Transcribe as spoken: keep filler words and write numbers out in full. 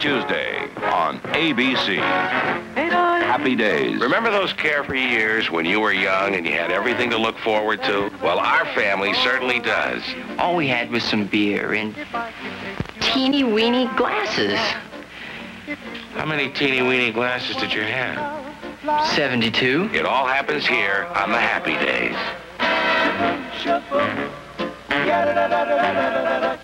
Tuesday on A B C. Happy Days. Remember those carefree years when you were young and you had everything to look forward to? Well, our family certainly does. All we had was some beer and teeny weeny glasses. How many teeny weeny glasses did you have? seventy-two. It all happens here on the Happy Days.